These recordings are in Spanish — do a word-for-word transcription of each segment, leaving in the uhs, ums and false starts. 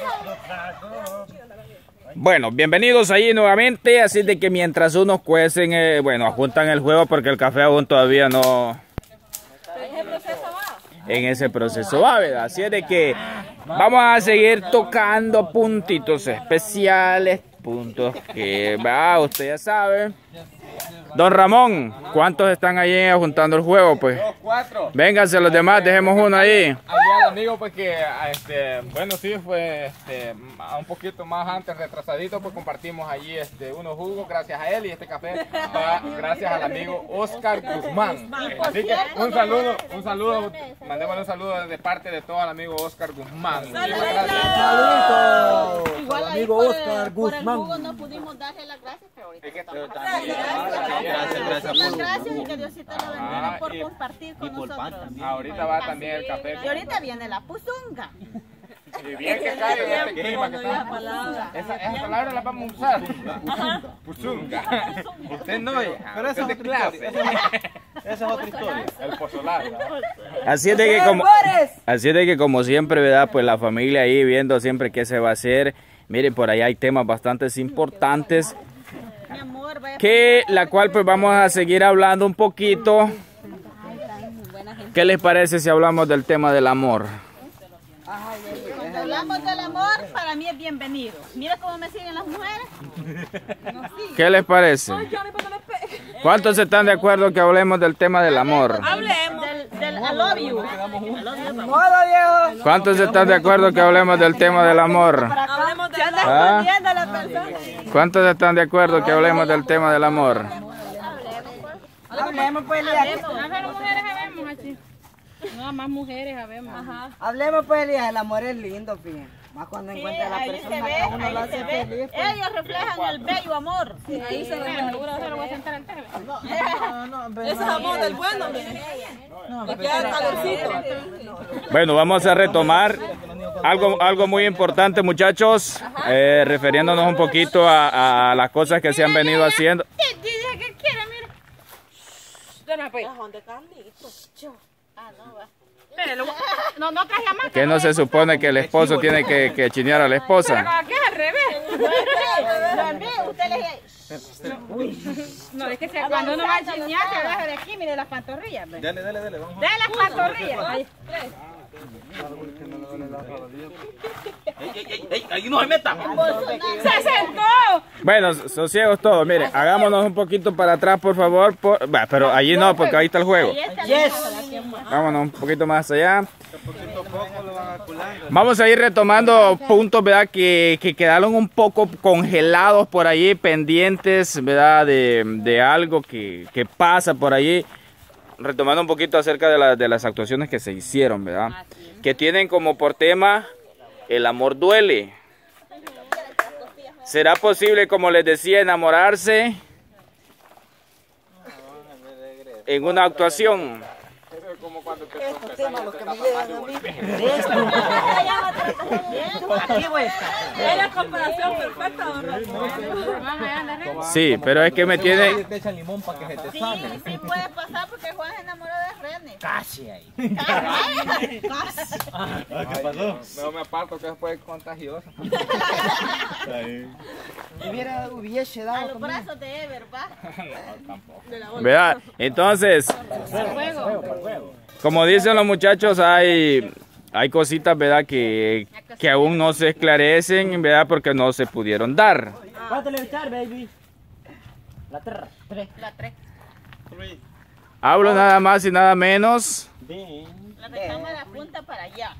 Bueno, bienvenidos ahí nuevamente, así de que mientras unos cuecen, eh, bueno, ajuntan el juego porque el café aún todavía no... En ese proceso va, ¿verdad? Así es de que vamos a seguir tocando puntitos especiales, puntos que, va, usted ya sabe. Don Ramón, ¿cuántos están ahí ajuntando el juego? Pues dos, cuatro. Vénganse los demás, dejemos uno ahí. Allá el amigo, pues que, este, bueno, sí, fue este, un poquito más antes, retrasadito, pues compartimos allí este, unos jugos, gracias a él, y este café va gracias al amigo Oscar Guzmán. Así que un saludo, un saludo, mandémosle un saludo de parte de todo al amigo Oscar Guzmán. ¡Saludos! Igual al amigo Oscar Guzmán. Por el jugo no pudimos darle las gracias, pero ahorita estamos Gracias, gracias. Muchas gracias y que Diosito lo bendiga por compartir con nosotros. Ahorita va también el café. Y ahorita viene la puzunga. Y bien que cae en este clima que estamos. Esa, esa palabra la vamos a usar. Puzunga. Usted no, pero esa es de clase. Esa es otra historia. El pozolar. Así es de que como, así es de que como siempre, ¿verdad? Pues la familia ahí viendo siempre qué se va a hacer. Miren, por ahí hay temas bastante importantes. Que la cual pues vamos a seguir hablando un poquito. ¿Qué les parece si hablamos del tema del amor? Cuando hablamos del amor, para mí es bienvenido. Mira cómo me siguen las mujeres. ¿Qué les parece? ¿Cuántos están de acuerdo que hablemos del tema del amor? Hablemos del, del I love you. ¿Cuántos están de acuerdo que hablemos del tema del amor? Hablemos de ¿Ah? ¿Cuántos están de acuerdo que hablemos del tema del amor? Hablemos pues, Elías. Más mujeres sabemos, así. No, más mujeres sabemos. Ajá. Hablemos pues, Elías. El amor es lindo, fíjense. Más cuando encuentra a la ahí persona se ve, que a uno ahí lo se hace ve. feliz. Pues. Ellos reflejan el bello amor. Sí, ahí se ve, seguro se lo voy a sentar entero. No, no, pero Ese es amor del bueno, no, le queda calorcito. Bueno, vamos a retomar algo, algo muy importante, muchachos, eh, refiriéndonos un poquito a, a las cosas que se han venido haciendo. Dice que quiere, mira. ¿Dónde Carlitos? Ah, no, va. No, no traje más. Que no se supone que el esposo tiene que, que chinear a la esposa. ¿Qué es al revés? Usted le No, es que se, cuando uno va a chinear, se baja de aquí, mire las pantorrillas. Dale, dale, dale. Vamos. De las pantorrillas. Ahí. ¡Ahí no se meta! ¡Se sentó! Bueno, sosiegos todos, miren, hagámonos un poquito para atrás, por favor. Por, bah, pero allí no, porque ahí está el juego. Vámonos un poquito más allá. Vamos a ir retomando puntos, ¿verdad? Que, que quedaron un poco congelados por allí, pendientes, ¿verdad? De, de algo que, que pasa por allí. Retomando un poquito acerca de, la, de las actuaciones que se hicieron, ¿verdad? Que tienen como por tema el amor duele. ¿Será posible, como les decía, enamorarse en una actuación? Como cuando te Estos temas los que me llegan a mí. Aquí voy a estar. Es la comparación perfecta, don Ramón. Sí, pero es que me tiene... Te echan limón para que se te Sí, sane. sí puede pasar porque Juan se enamoró de René. Casi ahí. Casi. ¿Qué pasó? No me aparto que después es contagioso. Y hubiera, hubiese A dado los conmigo. brazos de Ever, ¿va? ¿Verdad? Entonces, como dicen los muchachos, hay, hay cositas, ¿verdad? Que, que aún no se esclarecen, ¿verdad? Porque no se pudieron dar. ¿Cuánto le echar, baby? La tres. La tres. Hablo nada más y nada menos. La recámara apunta para allá.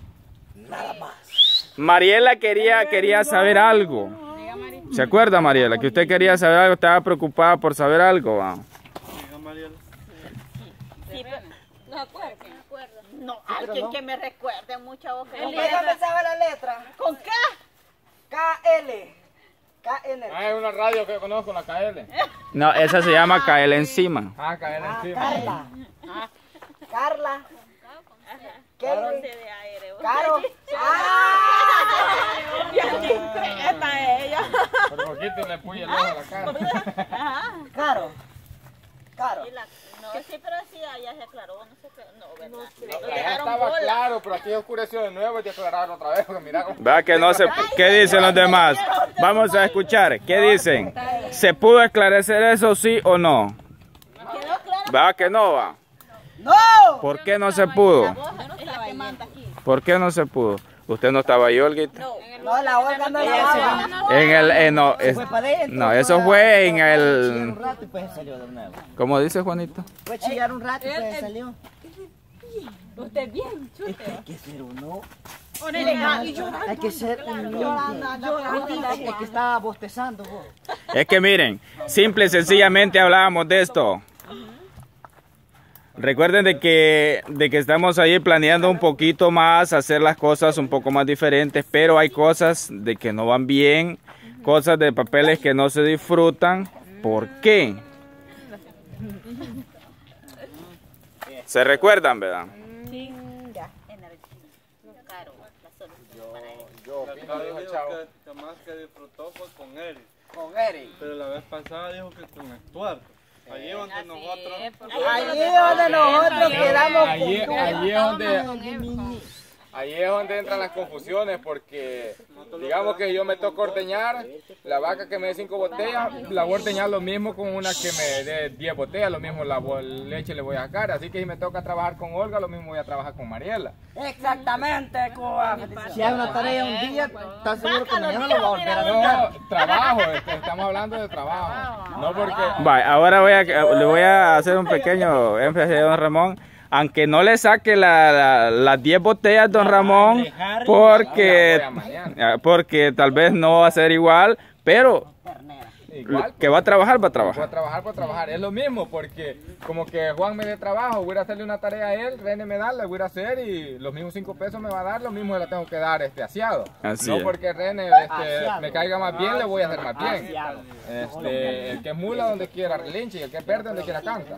Mariela quería, quería saber algo. ¿Se acuerda, Mariela? Que usted quería saber algo, estaba preocupada por saber algo. ¿Va? Sí, pero no me acuerdo. No, alguien que me recuerde mucha voz. ¿Con qué comenzaba la letra? ¿Con qué? K L. K L. Ah, hay una radio que yo conozco, la K L. No, esa se llama caer encima. Ah, K L Ah, encima. Carla. Carla. Caro. Kelly. Caro. Ah. Esta es ella. Por poquito le puye el ojo a la cara. Caro. Caro. Y la- No, sí, pero sí, allá se aclaró, no sé qué, no, ¿verdad? No, Lo allá dejaron estaba bola. claro, pero aquí oscureció de nuevo y te aclararon otra vez, porque mira cómo... Vea que no se... ¿Qué dicen los demás? Vamos a escuchar. ¿Qué dicen? ¿Se pudo esclarecer eso sí o no? Quedó claro. ¿Va que no va? ¡No! ¿Por qué no se pudo? La voz es la que manda aquí. ¿Por qué no se pudo? ¿Usted no estaba ahí, Olguita? No, la Olga no la En el... eh, no, es- Fue para adentro. no, eso fue en Chillar el... un rato y pues se salió de nuevo. ¿Cómo dice Juanito? Fue a chillar un rato y pues se salió. Usted bien, Es que hay que ser uno. chute. Hay que ser humilde. Es que estaba bostezando vos. Es que miren, simple y sencillamente hablábamos de esto. Recuerden de que, de que estamos ahí planeando un poquito más, hacer las cosas un poco más diferentes, pero hay cosas de que no van bien, cosas de papeles que no se disfrutan. ¿Por qué? ¿Se recuerdan, verdad? Sí, ya. Energía. Caro, la solución para él. Yo opino, Ricardo dijo el dijo chavo. que, que más que disfrutó fue con Eric, Con Eric. pero la vez pasada dijo que con Stuart. Allí donde nosotros... Allí donde nosotros quedamos Allí, con allí es donde, allí es donde entran las confusiones, porque digamos que yo me toco ordeñar, la vaca que me dé cinco botellas, la voy a ordeñar lo mismo con una que me dé diez botellas, lo mismo la bo- leche le voy a sacar, así que si me toca trabajar con Olga, lo mismo voy a trabajar con Mariela. Exactamente, Cuba. Si hay una tarea un día, ¿estás seguro que mañana lo va a volver a hacer? No, trabajo, este, estamos hablando de trabajo, no porque... Vale, ahora voy a, le voy a hacer un pequeño énfasis a don Ramón. Aunque no le saque la- la- las diez botellas, don Ramón, porque, porque tal vez no va a ser igual, pero Igual, que va a trabajar, va a voy a trabajar. trabajar por trabajar, es lo mismo, porque como que Juan me dé trabajo, voy a hacerle una tarea a él, René me da, la voy a hacer y los mismos cinco pesos me va a dar, lo mismo le tengo que dar este asiado. Así no es. porque René este, me caiga más bien, le voy a hacer más bien. Este, el que es mula donde quiera relinche y el que es verde donde quiera canta.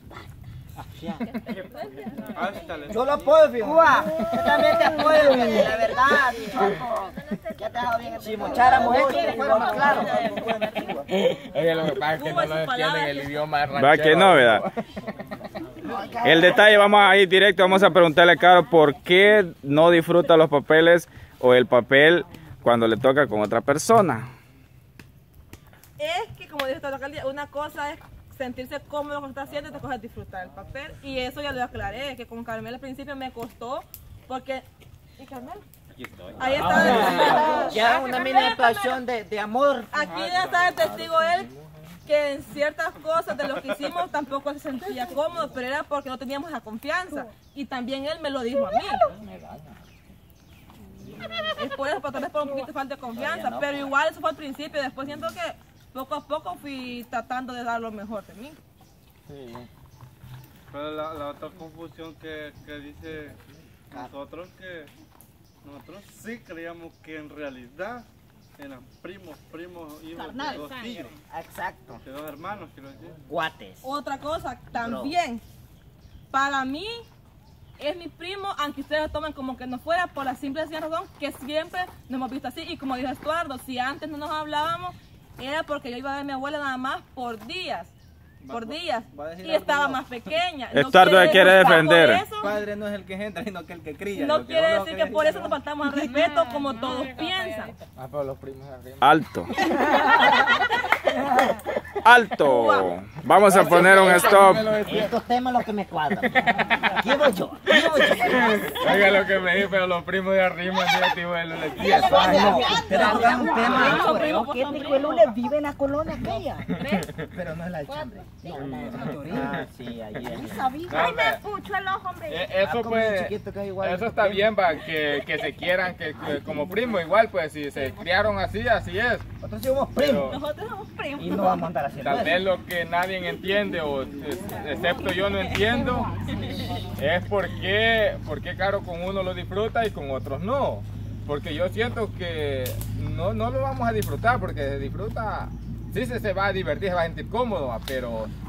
Yo lo apoyo, fíjate. Cuba, yo también te apoyo, fíjate, la verdad. Ya te has bien. Si mocháramos esto, que fuera más claro. Oye, lo que pasa es que no lo entienden el idioma ranchero. Va que no, ¿verdad? El detalle, vamos a ir directo, vamos a preguntarle a Caro por qué no disfruta los papeles o el papel cuando le toca con otra persona. Es que, como dijo el alcalde, una cosa es sentirse cómodo con lo que está haciendo y otra cosa es disfrutar el papel. Y eso ya lo aclaré, que con Carmela al principio me costó, porque... ¿Y Carmela? Aquí estoy. Ahí está. Ya una mini actuación de, de amor. Aquí ya está el testigo él, que en ciertas cosas de lo que hicimos tampoco se sentía cómodo, pero era porque no teníamos la confianza. Y también él me lo dijo a mí. Es por eso, pero tal vez por un poquito de falta de confianza, pero igual eso fue al principio, después siento que poco a poco fui tratando de dar lo mejor de mí. Pero la, la otra confusión que, que dice nosotros, que nosotros sí creíamos que en realidad eran primos, primos, hijos de dos tigres, Exacto. de dos hermanos, quiero decir. Guates. Otra cosa, también, para mí es mi primo, aunque ustedes lo tomen como que no fuera, por la simple y sencilla razón que siempre nos hemos visto así. Y como dijo Estuardo, si antes no nos hablábamos, era porque yo iba a ver a mi abuela nada más por días, por días, y estaba más pequeña. Estuardo le quiere decir que defender. por eso- Padre no es el que entra, sino que el que cría. No Lo que quiere uno decir cree que por eso nos faltamos al respeto como todos piensan. Ah, pero los primos de arriba. Alto. Alto. Vamos a poner un stop. Estos temas los que me cuadran. Aquí voy yo. Aquí voy yo. Oiga lo que me dijo, pero los primos de arriba, negativo de los Ay, no, pero había un tema sobre que Tijuelules vive en la colonia aquella. Pero no es la chambre. No, no, ah, sí, allí. Ay, me pucho el ojo, hombre. Eh, Eso como pues, un chiquito que es igual. eso está bien, va, que, que se quieran, que, que como primo igual, pues si se criaron así, así es. Nosotros somos primos. Pero Nosotros somos primos. Y no vamos a andar haciendo tal eso. vez lo que nadie entiende, o es- excepto yo no entiendo, es por qué, por qué Caro con uno lo disfruta y con otros no. Porque yo siento que no, no lo vamos a disfrutar, porque se disfruta, sí se, se va a divertir, se va a sentir cómodo, va, pero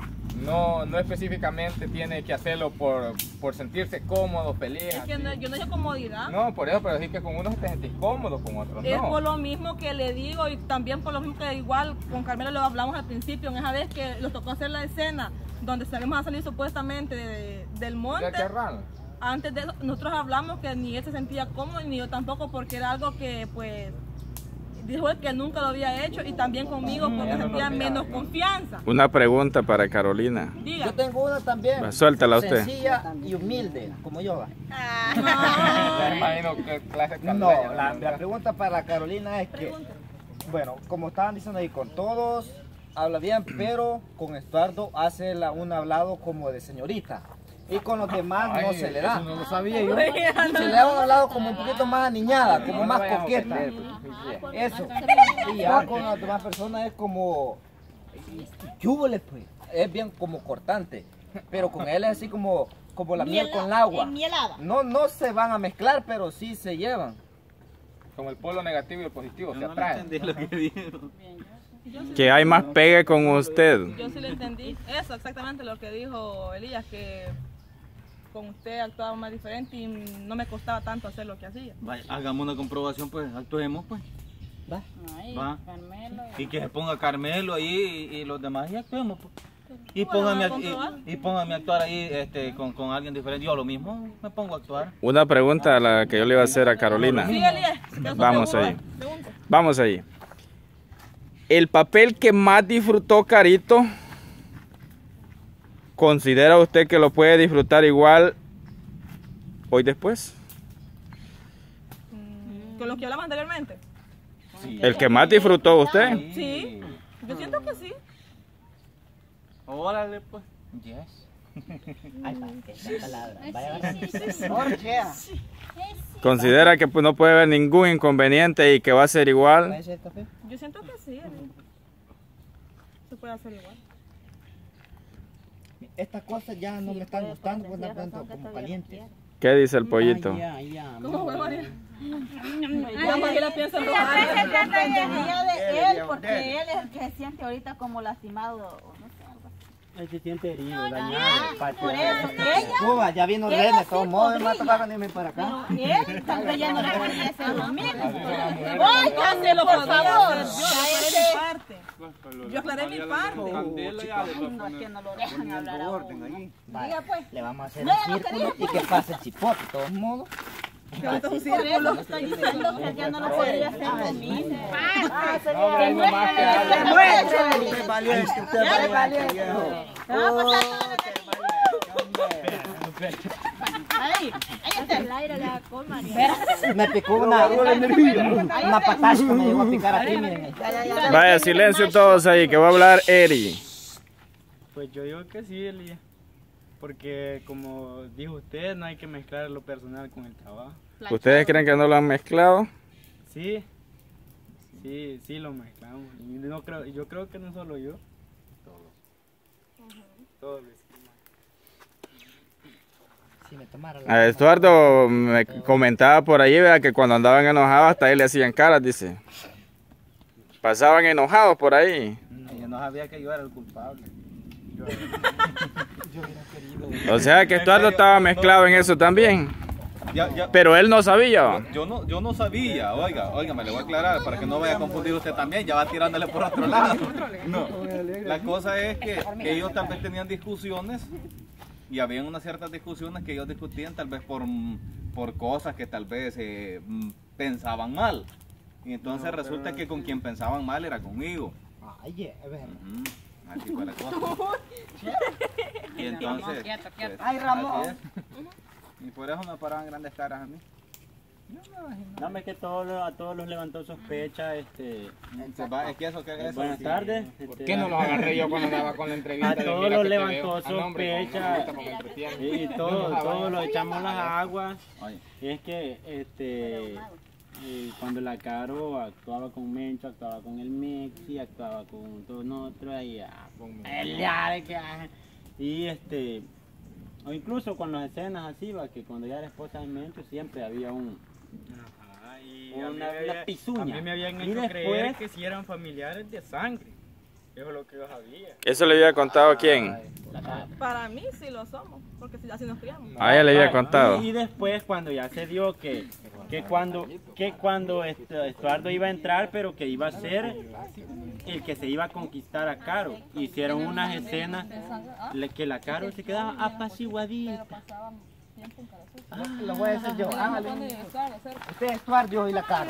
no, no específicamente tiene que hacerlo por, por sentirse cómodo, feliz. Es que no, yo no digo comodidad. No, por eso, pero decir que con unos te sentís cómodo, con otros Es no. por lo mismo que le digo y también por lo mismo que igual con Carmelo lo hablamos al principio, en esa vez que nos tocó hacer la escena donde salimos a salir supuestamente de, del monte. ¿Ya querrán? Antes de eso, nosotros hablamos que ni él se sentía cómodo ni yo tampoco, porque era algo que pues dijo él que nunca lo había hecho, y también conmigo porque ya no lo sentía olvidaba, menos ¿no? confianza. Una pregunta para Carolina. Diga. Yo tengo una también. Va, suéltala usted. Sencilla y humilde, como yo. va. Ya me imagino que clase de No, cartella, la, ¿no? la pregunta para Carolina es que, bueno, como estaban diciendo ahí, con todos habla bien, pero con Estuardo hace la, un hablado como de señorita. Y con los demás no Ay, se le da. eso no lo sabía yo. Se le da un hablado como un poquito más aniñada, como No más vayamos a coqueta. ofender, pues, Eso. Y ya con las demás personas es como, ¿qué hubo le pues? Es bien como cortante. Pero con él es así como, como la miel con el agua. Mielada. No, no se van a mezclar, pero sí se llevan. Como el polo negativo y el positivo se Yo no atraen. entendí lo que dijo. Que hay más pegue con usted. Yo sí le entendí eso, exactamente lo que dijo Elías, que con usted actuaba más diferente y no me costaba tanto hacer lo que hacía. Vaya, hagamos una comprobación, pues, actuemos, pues. ¿Va? Va. Y que se ponga Carmelo ahí y, y los demás y actuemos, pues. Y Bueno, póngame, vamos a a- comprobar. y, y póngame a actuar ahí este, con, con alguien diferente. Yo lo mismo me pongo a actuar. Una pregunta a la que yo le iba a hacer a Carolina. Sí, Elías. yo Vamos pregunto, ahí. pregunto. Vamos ahí. El papel que más disfrutó Carito, ¿considera usted que lo puede disfrutar igual hoy después? Mm, Con lo que hablamos anteriormente. Sí. ¿El que más disfrutó usted? Sí, yo siento que sí. Órale, pues. Yes. Ay, pa, qué palabra. Vaya a ver. Jorge. ¿Considera que pues, no puede haber ningún inconveniente y que va a ser ¿Va a igual? ser café? Yo siento que sí, Elías. Se puede hacer igual. Estas cosas ya no me están gustando, pues están tanto como calientes. ¿Qué dice el pollito? ¿Cómo fue, María? Ya María la piensa Sí, robar. a veces dependería de él, porque él es el que se siente ahorita como lastimado, o no sé, algo así. Él se siente herido, dañado, Por eso, ella, Cuba, ya vino ella René, de sí todos modos, me va a podría. tocar venirme para acá. pero él tal vez ya no le podría hacer lo mismo. Ay, cállelo, por favor. Yo aclaré mi parte. Yo aclaré mi parte. No, es que no lo dejan hablar a uno. Diga pues. Le vamos a hacer No, un ya no círculo quería. y que pase el chipote, de todos modos. Que ahorita es un Por eso círculo. estoy diciendo que ya no lo podría hacer lo mismo. Ah, No, hombre, ahí nomás que hable. Usted valiente, usted valiente, viejo. Te va a pasar todo lo que Ahí, ahí está. El aire le da colma. Me picó una, una patasca, me llegó a picar aquí, miren. Vaya, silencio todos ahí, que va a hablar Eri. Pues yo digo que sí, Elías. Porque como dijo usted, no hay que mezclar lo personal con el trabajo. ¿Ustedes creen que no lo han mezclado? Sí, sí, sí lo mezclamos. Y no creo, yo creo que no solo yo. Todos. Todos lo hicimos. Si me tomara A la... Estuardo me comentaba por ahí, ¿verdad? Que cuando andaban enojados hasta ahí le hacían caras, dice. Pasaban enojados por ahí. Yo no sabía que yo era el culpable. O sea que Estuardo estaba mezclado en eso también. Ya, ya. Pero él no sabía. Yo no, yo no sabía, oiga, oiga, me le voy a aclarar para que no vaya a confundir usted también, ya va tirándole por otro lado. No, la cosa es que ellos tal vez tenían discusiones y habían unas ciertas discusiones que ellos discutían tal vez por, por cosas que tal vez eh, pensaban mal. Y entonces resulta que con quien pensaban mal era conmigo. Ay, a ver. Ujú, así fue la cosa. Y entonces, pues, Ay, Ramón. así es. Y por eso me paraban grandes caras a mí. Dame que todos los- a todos los levantó sospecha. Este, Se va, es que eso que es eso. buenas sí. tardes. ¿Por este, qué no los agarré yo cuando andaba con la entrevista? A de todos mira los que te levantó veo? Ah, no, hombre, sospecha. como me gusta, porque entretiene. Y todos, todos los echamos las aguas. Oye, Y es que este, eh, cuando la Caro actuaba con Mencho, actuaba con el Mexi, actuaba con todos nosotros y, ah, el ya, que, ah, y este, o incluso con las escenas así, va, que cuando ya era esposa de Mencho siempre había un, Y a mí una, me una había- pisuña. a mí me habían Y hecho creer después- que si eran familiares de sangre. Eso es lo que yo sabía. ¿Eso le había contado a quién? Para mí sí lo somos, porque si así nos criamos. A ella le había contado. Y, y después cuando ya se dio que, que cuando, que cuando este, Estuardo iba a entrar, pero que iba a ser el que se iba a conquistar a Caro. Hicieron unas escenas le- que la Caro se quedaba apaciguadita. Ah, lo voy a decir yo. Hágale. Usted es Estuardo y la cara.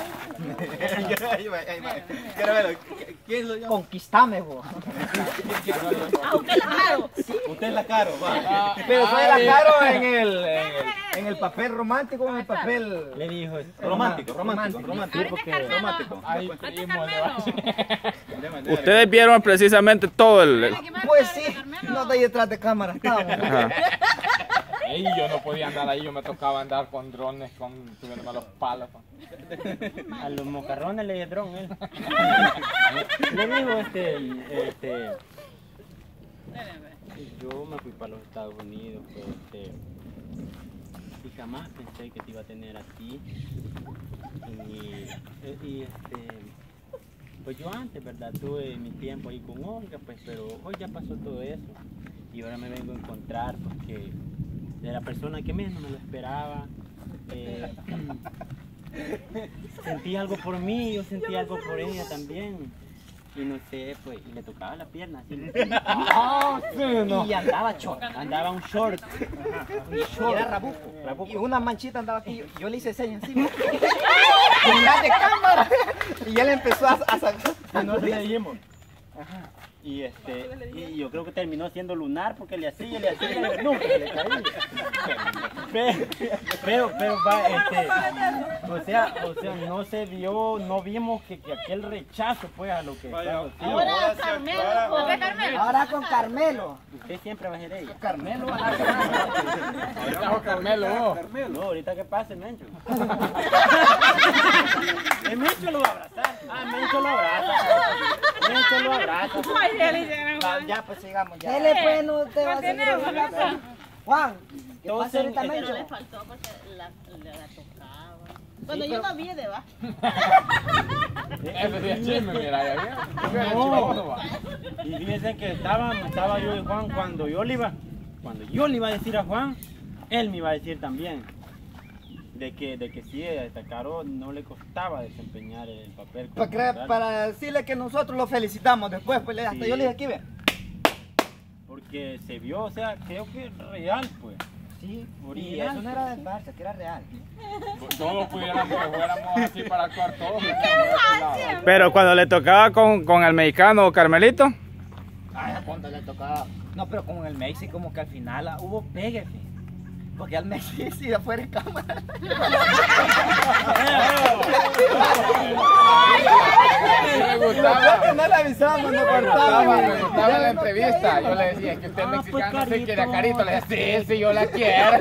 ¿Quién lo llama? Conquistame, vos. Ah, usted la Caro. Usted es la Caro, va. Pero soy la Caro en el, en el, en el papel romántico, en el papel... Le dijo Romántico, romántico, romántico. Romántico. Ay, primo, le va a decir. Ustedes vieron precisamente todo el... el- Pues sí, no de ahí detrás de cámara estábamos. Ajá. Ey, yo no podía andar ahí, yo me tocaba andar con drones, con subiéndome a los palos. a los mocarrones le dio dron él. Le dijo este, este, yo me fui para los Estados Unidos, pues, este, y jamás pensé que te iba a tener aquí. Y, y este, pues yo antes, ¿verdad? Tuve mi tiempo ahí con Olga, pues, pero hoy ya pasó todo eso. Y ahora me vengo a encontrar porque de la persona que menos me lo esperaba. Eh, sentí algo por mí, yo sentí algo por ella también. Y no sé, pues, y le tocaba la pierna así. Y andaba short, andaba un short. Un short. Era rabuco. Rabuco. Y una manchita andaba aquí. Yo, yo le hice señas encima. Con gas de cámara. Y él empezó a, a sacar. Y no le dijimos. Y este, y yo creo que terminó siendo lunar porque le hacía, le hacía, y nunca se le caía. Pero, pero, pero va, este, o sea, o sea, no se vio, no vimos que, que aquel rechazo pues a lo que estaba haciendo. Ahora Carmelo. ¿Dónde Carmelo? Ahora con Carmelo. Usted siempre va a ser ella. Carmelo. Ahorita con Carmelo, vos. No, ahorita que pase, Mencho. El Mencho lo va a abrazar. Ah, Mencho lo abraza. Mencho lo abraza. Va, ya, pues sigamos. Ya. Dele, pues, no te va a seguir hablando. Juan, ¿qué pasa ahorita, Entonces, Mencho? Pero le faltó porque la, la, la tocaba. Cuando yo no vi de va. Eso sí es chisme, mira, ya vieron. No. Y fíjense que estaba, estaba yo y Juan cuando yo le iba, cuando yo le iba a decir a Juan, él me iba a decir también de que, de que sí, a esta Caro no le costaba desempeñar el papel. Para, como creer- tal, para decirle que nosotros lo felicitamos después, pues le- hasta Sí. yo le dije aquí, ve. porque se vio, o sea, creo que es real, pues. Sí, y Original. eso no era de farsa, que era real. Todos pudiéramos que fuéramos así para actuar todos. Pero cuando le tocaba con, con el mexicano Carmelito, Ay, cuando le tocaba. No, pero con el Mexi como que al final ah, hubo pegue, fi. Porque al Mexi sí afuera en cámara. Me gustaba. No le avisamos, no Me gustaba, cortaba. me gustaba la entrevista. Yo le decía, es que usted es Ah, pues, mexicano, se Carito. quiere a Carito. Le decía, sí, sí, yo la quiero.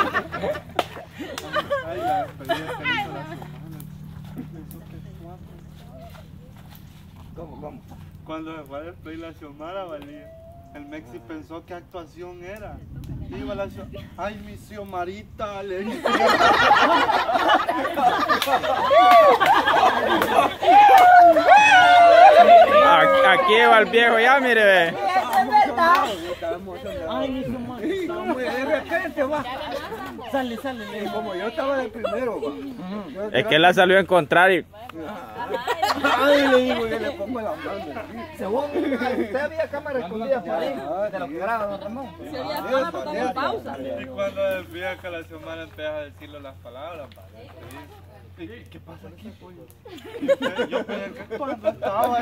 ¿Cómo, cómo? Cuando se fue a despedir la Xiomara, valía. El Mexi pensó que actuación era. Iba la Xio- Ay, mi Xiomarita, le dije. a- aquí va el viejo ya, mire, ve. Eso es verdad. Ay, mi Xiomara. De repente va. Sale, sale, le digo. Como yo estaba de primero, va. Es que él la salió a encontrar y Ay, le digo, yo le pongo la mano. Según usted había cámara escondida por ahí, de lo que graba don Ramón. Se había estado botando pausa. Y cuando desfía que la Xiomara empieza a decirle las palabras, va, ¿qué, qué- qué pasa aquí, pollo? Y usted- Yo pensé que cuando estaba.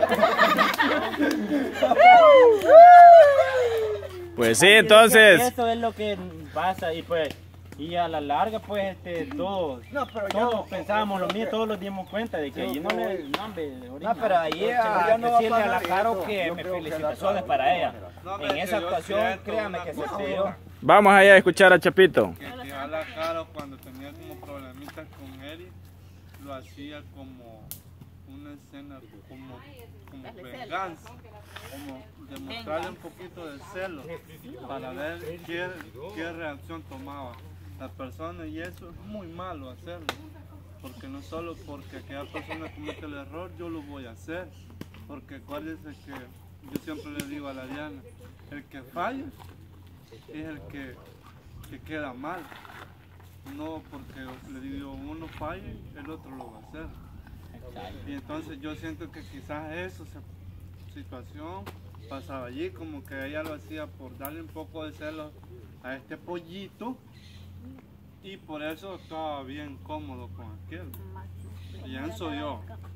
pues sí, entonces, Eso es lo que pasa y pues, y a la larga pues este, todos, No, pero yo- todos pensábamos lo mismo, todos nos dimos cuenta de que allí no le, no, hombre, ahorita- No, pero ahí a Yo no va a decirle a la pasar Caro eso. que Yo me creo que felicitaciones para ella. No, En pero esa que yo actuación, siento créame una que se cosa, dio. vamos allá a escuchar a Chapito. Que que a la Caro cuando tenía como problemitas con Eric, lo hacía como una escena como, como venganza, como demostrarle un poquito de celo para ver qué, qué reacción tomaba la persona, y eso es muy malo hacerlo, porque no solo porque aquella persona comete el error yo lo voy a hacer, porque acuérdense que yo siempre le digo a la Diana, el que falla es el que, que queda mal. No porque le digo uno falle, el otro lo va a hacer. Y entonces yo siento que quizás esa situación pasaba allí, como que ella lo hacía por darle un poco de celo a este pollito y por eso estaba bien cómodo con aquel. Pienso yo.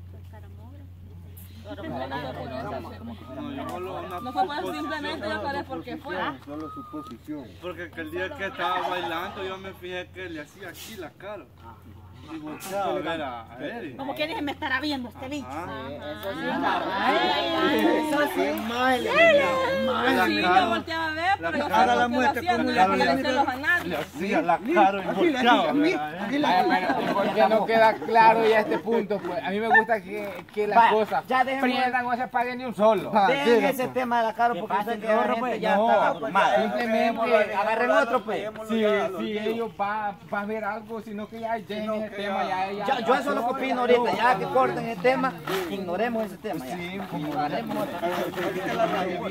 No, yo solo una No fue por simplemente yo sabía por qué fue. Solo suposición. Porque aquel día que estaba bailando yo me fijé que le hacía aquí la cara. Y volteaba a ver a, a Eric. Como que me estará viendo este bicho. Eso sí, Eso sí. Sí, yo volteaba a ver, pero yo sabía la que lo muestra hacía, no como le la quería vida. celos a nadie. Le hacía la cara y volteaba a ver a Eric. Porque no queda claro ya este punto, pues a mí me gusta que, que las Va, cosas ya dejemos- prendan, no se paguen ni un solo. Dejen ese tema de la cara porque sé que la gente ya No, está abrumada. simplemente Agarren otro, pues. Si, si ellos van va a ver algo, sino que ya dejen ese tema, ya, ya Yo, yo eso es lo que opino ahorita, ya que corten el tema, ignoremos ese tema ya. Sí, Ignoremos otro.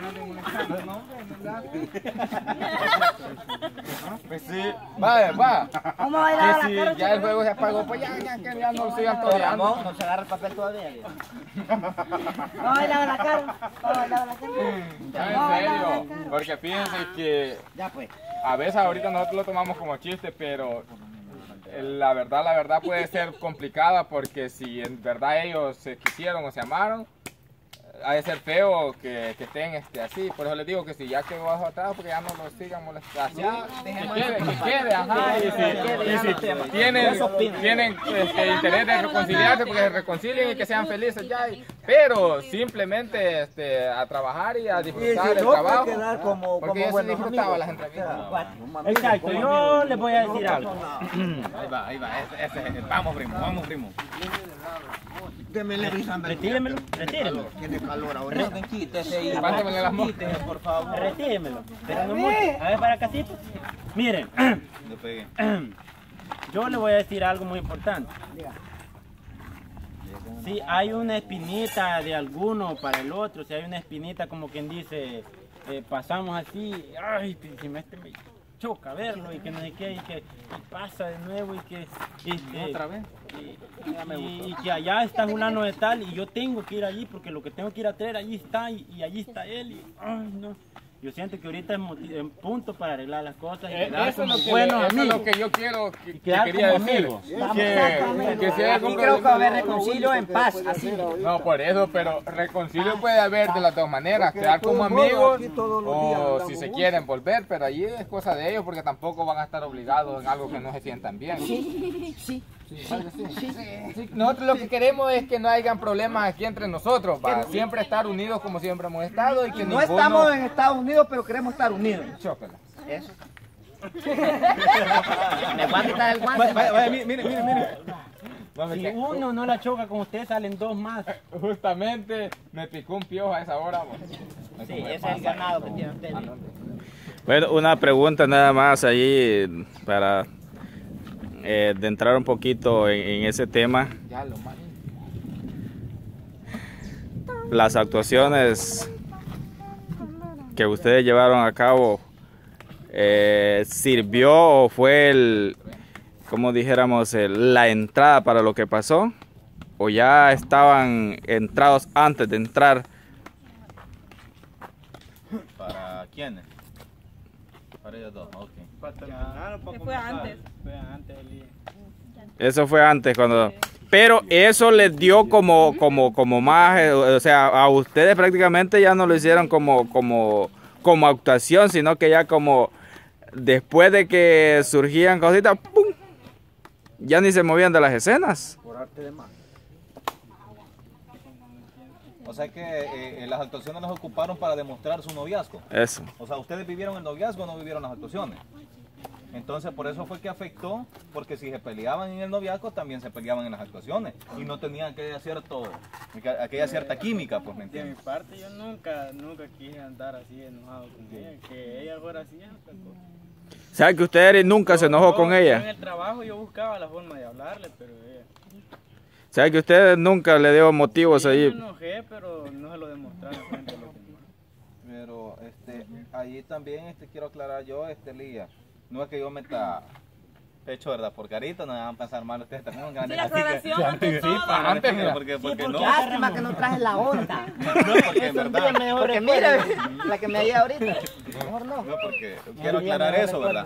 pues sí, va, va. ¿Cómo bailaba Que la cara? si ya el juego se apagó, pues ya, ya, que ya no sigan Ramón, toreando. no se agarra el papel todavía. ¿Cómo bailaba la cara? ¿Cómo bailaba la cara? Ya, en serio, porque fíjense que Ya pues. a veces ahorita nosotros lo tomamos como chiste, pero la verdad, la verdad puede ser complicada porque si en verdad ellos se quisieron o se amaron, ha de ser feo que, que estén este, así. Por eso les digo que si ya quedó bajo atrás, porque ya no lo sigan molestando. Así, que quede, que quede, ajá. Y si, y si tienen, tienen este, interés de reconciliarse, porque se reconcilien y que sean felices ya. y- Pero simplemente este, a trabajar y a disfrutar del trabajo. Porque ya se disfrutaba las entrevistas. Exacto, yo les voy a decir algo. Ahí va, ahí va. Ese, ese, vamos, primo, vamos, primo. Retírenmelo, retírenmelo. Levántamele las manos. Por favor. Retírenmelo. Pero no mucho. A ver, para casito. Miren, Lo pegué. yo les voy a decir algo muy importante. Si hay una espinita de alguno para el otro, si hay una espinita como quien dice, eh, pasamos así, ay, si me, este me choca verlo y que no sé qué, y que y pasa de nuevo y que... Este, ¿Otra vez? Y, y- y que allá está fulano de tal y yo tengo que ir allí porque lo que tengo que ir a traer allí está y, y allí está él y, ay, no. Yo siento que ahorita es moti- en punto para arreglar las cosas y Eh, quedar Eso es como lo que, buenos eso es amigos. lo que yo quiero, que, que quedar quería como decir. amigos. Que, que si hay algún Aquí creo que va a haber problema- reconcilio en paz, así. No, por eso, pero reconcilio puede haber de las dos maneras, quedar como amigos o si se quieren volver, pero allí es cosa de ellos porque tampoco van a estar obligados en algo que no se sientan bien. Sí, sí. Sí, nosotros lo que queremos es que no hayan problemas aquí entre nosotros, para siempre estar unidos como siempre hemos estado y que No ninguno... estamos en Estados Unidos, pero queremos estar unidos. Chócala. Eso. Me voy a quitar el guante. Vaya, vaya, mire, mire, mire, mire. No, me Si ca- uno no la choca con usted, salen dos más. Justamente me picó un piojo a esa hora. Bueno. Sí, ese es el ganado que tiene usted. Bueno, una pregunta nada más ahí para eh, de entrar un poquito en, en ese tema. Ya lo más. Las actuaciones que ustedes llevaron a cabo, eh, ¿sirvió o fue el, como dijéramos, el- la entrada para lo que pasó? ¿O ya estaban entrados antes de entrar? ¿Para quiénes? Para ellos dos, ok. Para terminar o para Que fue comenzar. antes. Fue antes, Eli. Eso fue antes cuando... Pero eso les dio como, como, como más, eh, o sea, a ustedes prácticamente ya no lo hicieron como, como, como actuación, sino que ya como después de que surgían cositas, ¡pum!, ya ni se movían de las escenas. Por arte de magia. O sea que eh, eh, las actuaciones las ocuparon para demostrar su noviazgo. Eso. O sea, ustedes vivieron el noviazgo o no vivieron las actuaciones. Entonces, por eso fue que afectó, porque si se peleaban en el noviazgo, también se peleaban en las actuaciones. Y no tenían aquella, cierto, aquella cierta química, pues, ¿me De mi entiendes? parte, yo nunca, nunca quise andar así enojado con ella. Que ella fuera así, es otra cosa. O sea que usted nunca se enojó Yo- con yo En ella. el trabajo yo buscaba la forma de hablarle, pero ella... O sea que usted nunca le dio motivos Yo ahí. me enojé, pero no se lo demostraron frente a los este, allí también este, quiero aclarar yo, este, Lía, no es que yo meta pecho, ¿verdad? Por carita, no me van a pasar mal ustedes también. Un gran Sí, la aclaración ante todo. antes, mira, porque, porque, porque no. lástima que no traje la onda. No, porque en verdad. Porque mire, la que me hallé ahorita. Mejor no. No, porque quiero aclarar eso, ¿verdad?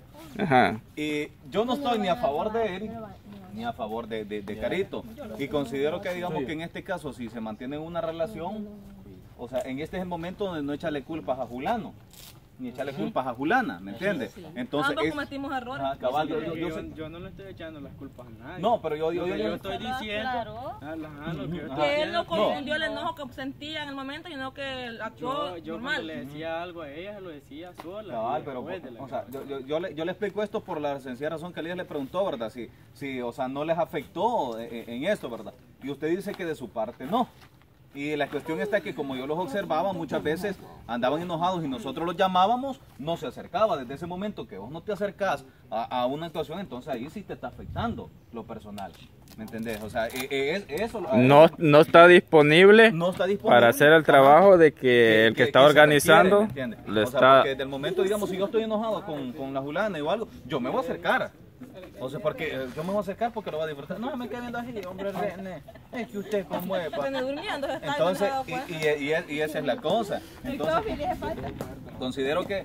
Ajá. Y yo no estoy ni a favor de él, ni a favor de, de, de Carito. Y considero que, digamos, que en este caso, si se mantiene una relación, o sea, en este es el momento donde no echarle culpas a Julano, ni echarle culpas a Julana, ¿me entiendes? Entonces, Ambos es, cometimos errores. ah, cabal, yo, yo, yo Yo, sé- yo no le estoy echando las culpas a nadie. no, pero yo, yo, Lo yo, que yo yo- estoy diciendo, Claro. ajá, lo que yo estoy Que él no diciendo, confundió el enojo que sentía en el momento, sino que él actuó yo, yo cuando normal. le decía algo a ella, se lo decía sola. cabal, y pero, después de la o sea, grabación. yo, yo, yo le, yo le explico esto por la sencilla razón que Elías le preguntó, ¿verdad? Si, si, o sea, no les afectó en, en esto, ¿verdad? Y usted dice que de su parte no. Y la cuestión está que como yo los observaba, muchas veces andaban enojados y nosotros los llamábamos, no se acercaba. Desde ese momento que vos no te acercás a, a una actuación, entonces ahí sí te está afectando lo personal. ¿Me entendés? O sea, e- e- es, eso... No, no está disponible no está disponible para hacer el trabajo de que el que está se organizando requiere, ¿me entiendes? le O sea, está... porque desde el momento, digamos, si yo estoy enojado con, con la Julana o algo, yo me voy a acercar. O sea, porque eh, yo me voy a acercar porque lo voy a disfrutar. No, me quedé viendo así, hombre, René, es que usted conmueve. pa. Viene durmiendo, se está Entonces, y no se y, ha dado y, y- y esa es la cosa. Entonces, considero que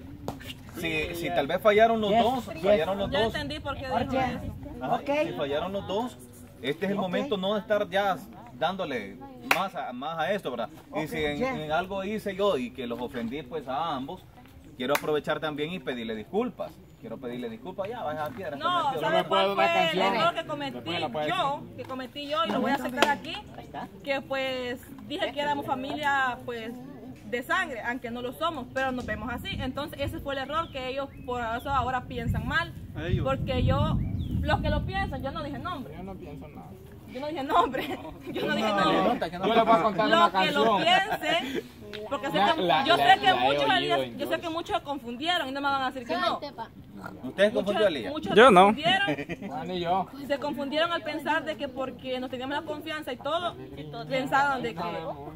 si, si tal vez fallaron los dos, fallaron los cuenta. Ya dos, entendí por qué dijo eso. ajá, si fallaron los dos, este es el momento no de estar ya dándole más a, más a esto, ¿verdad? Y si en, en algo hice yo y que los ofendí pues a ambos, quiero aprovechar también y pedirle disculpas. Quiero pedirle disculpas, ya, baja a piedra. No, ¿sabes cuál fue el error que cometí yo? Que cometí yo y lo voy a aceptar aquí. Que pues dije que éramos familia pues de sangre, aunque no lo somos, pero nos vemos así. Entonces ese fue el error que ellos por eso ahora piensan mal. Ellos. Porque yo, los que lo piensan, yo no dije nombre. Yo no pienso nada. Yo no dije nombre. Yo no dije nombre. Yo les voy a contar una Los que lo canción. piensen, porque sé La- que, la- yo la- sé que la he muchos, oído Elías, en yo sé George. que muchos confundieron y no me van a decir que no. ¿Ustedes confundió a Elías? Muchos Yo no. confundieron, Ah, ni yo. se confundieron al pensar de que porque nos teníamos la confianza y todo, pensaban de que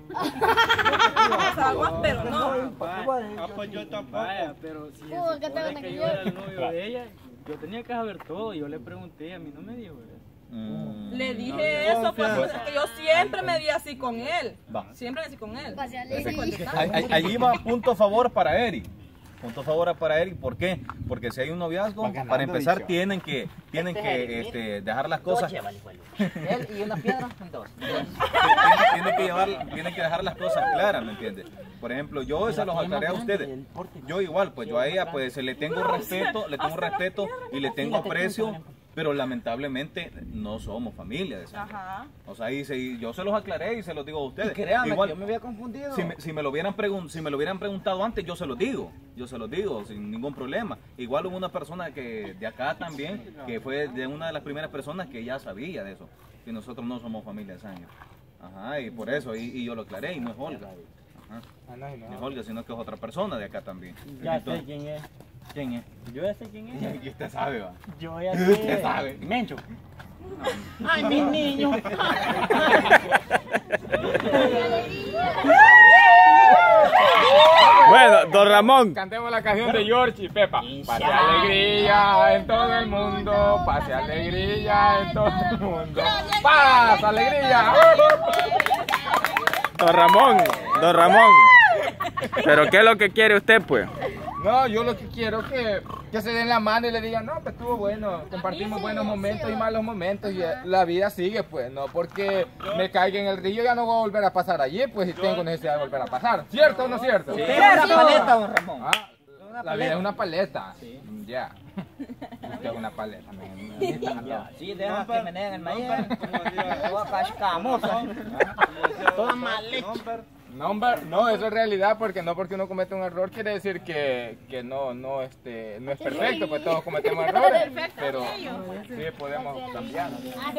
pasaba algo, pero no. Ah, pues yo tampoco. Vaya, pero si se supone que yo era el novio de ella, yo tenía que saber todo. Yo le pregunté, a mí no me dijo eso. Mm, Le dije eso porque que yo siempre me di así con él. Va. Siempre me di así con él. Ahí- ahí- Allí va punto a favor para Eric. Punto a favor para Eric, ¿por qué? Porque si hay un noviazgo, para empezar tienen que, tienen que este, dejar las cosas, Él y una piedra, dos. tienen que llevar, tienen que dejar las cosas claras, ¿me entiendes? Por ejemplo, yo se los aclaré a ustedes. Yo igual, pues yo a ella pues le tengo respeto, le tengo respeto y le tengo aprecio, pero lamentablemente no somos familia de esa. Ajá. O sea, y se- yo se los aclaré y se los digo a ustedes. Y créanme, Igual, que yo me había confundido. Si me, si me lo hubieran pregun- si me lo hubieran preguntado antes, yo se lo digo, yo se los digo sin ningún problema. Igual hubo una persona que de acá también, que fue de una de las primeras personas que ya sabía de eso, que nosotros no somos familia de sangre. Ajá, y por eso, y, y yo lo aclaré, y no es Olga. Ajá, Ah, no, y no. no es Olga, sino que es otra persona de acá también. Ya sé Entonces, quién es. ¿quién es? Yo ya sé quién es. Y usted sabe, va. Yo ya Usted sé. sabe. Mencho. Ay, mis niños. Bueno, don Ramón, Cantemos la canción de George y Pepa. Pase alegría en todo el mundo, pase alegría en todo el mundo. ¡Paz, alegría! don Ramón, don Ramón. ¿Pero qué es lo que quiere usted, pues? No, yo lo que quiero es que, que se den la mano y le digan, no, pues estuvo bueno, compartimos buenos momentos y malos momentos y la vida sigue, pues, no porque me caiga en el río ya no voy a volver a pasar allí, pues, si tengo necesidad de volver a pasar. ¿Cierto o no es cierto? Usted es una paleta, don Ramón. Ah, la vida es una paleta. Ya. Usted es una paleta. me- Sí, deja que me den el maíz. Te voy a cascamos. Toda mal leche. No, hombre, no, eso es realidad porque no porque uno comete un error quiere decir que, que no, no, este, no es perfecto, pues todos cometemos errores, pero sí podemos cambiar.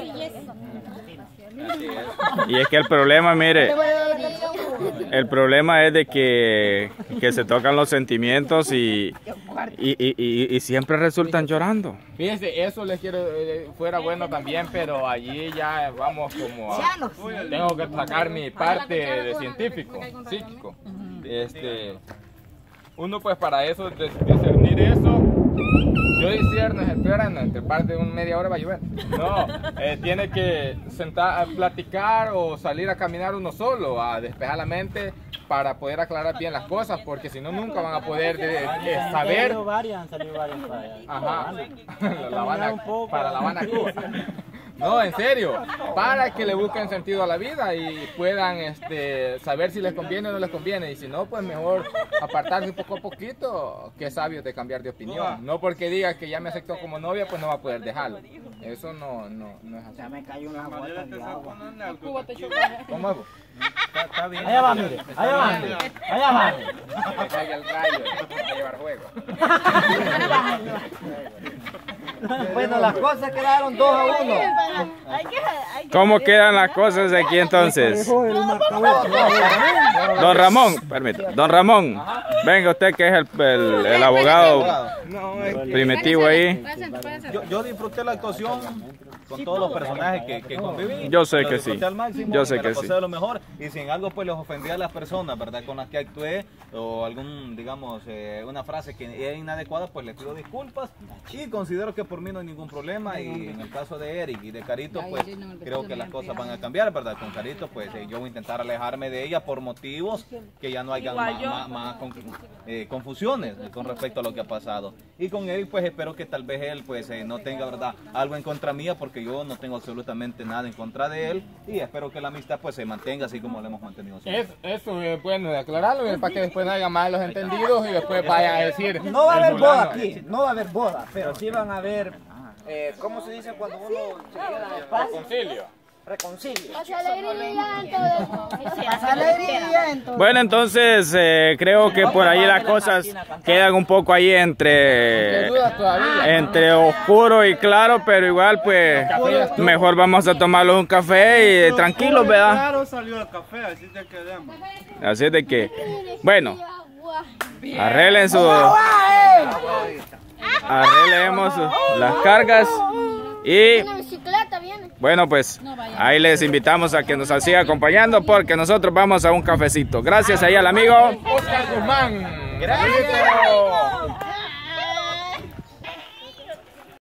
Y es que el problema, mire, el problema es de que, que se tocan los sentimientos y, y, y, y- y siempre resultan llorando. Fíjense, eso les quiero, eh, fuera bueno también, pero allí ya vamos como a, tengo que sacar mi parte de científico, psíquico. Este, uno pues para eso, de- discernir eso, yo discierno, esperan, entre parte de una media hora va a llover. No, eh, tiene que sentar a platicar o salir a caminar uno solo, a despejar la mente para poder aclarar bien las cosas, porque si no nunca van a poder de- de saber. Han salido varias, han salido varias para allá. Ajá, la, la Habana- para La Habana, Cuba. No, en serio, para que le busquen sentido a la vida y puedan este, saber si les conviene o no les conviene. Y si no, pues mejor apartarse poco a poquito, que es sabio de cambiar de opinión. No porque diga que ya me aceptó como novia, pues no va a poder dejarlo. Eso no, no, no es así. Ya me cayó una gota de agua. ¿Cómo es? Está, está bien. Allá va, mire, allá va, allá va. Que caiga el rayo, a llevar juego. Bueno, las cosas quedaron dos a uno. Hay que, hay que ¿Cómo quedan las cosas aquí entonces? Don Ramón, permítame. Don Ramón, venga usted que es el, el, el abogado primitivo ahí. Yo, yo disfruté la actuación con todos los personajes que, que conviví. Yo sé Lo que disfruté sí. al máximo, Yo sé me que la pasé sí. de lo mejor, y si en algo pues les ofendí a las personas, ¿verdad? Con las que actué, o algún, digamos, eh, una frase que era inadecuada, pues les pido disculpas, y considero que por mí no hay ningún problema. Y en el caso de Eric y de Carito, pues creo que las cosas van a cambiar, ¿verdad? Con Carito, pues eh, yo voy a intentar alejarme de ella por motivos que ya no hayan más, más, más con- eh, confusiones con respecto a lo que ha pasado. Y con Eric, pues espero que tal vez él pues eh, no tenga, ¿verdad?, algo en contra mía, porque yo no tengo absolutamente nada en contra de él, y espero que la amistad pues se mantenga así como la hemos mantenido siempre. Es, eso es bueno de aclararlo, para que después no haya malos entendidos y después vaya a decir. No va a el haber boda fulano. aquí, no va a haber boda, pero sí van a haber, eh, ¿cómo se dice cuando uno se queda en paz? Reconcilio. Reconcilio. Bueno, entonces eh, creo que por ahí las cosas quedan un poco ahí entre, dudas todavía. entre oscuro y claro, pero igual pues mejor vamos a tomarnos un café y tranquilos, ¿verdad? Claro, salió el café, así te quedamos. Así es de que, bueno, arreglen su, arreglemos su- las cargas y bueno, pues ahí les invitamos a que nos sigan acompañando porque nosotros vamos a un cafecito. Gracias ahí al amigo Oscar Guzmán. Gracias.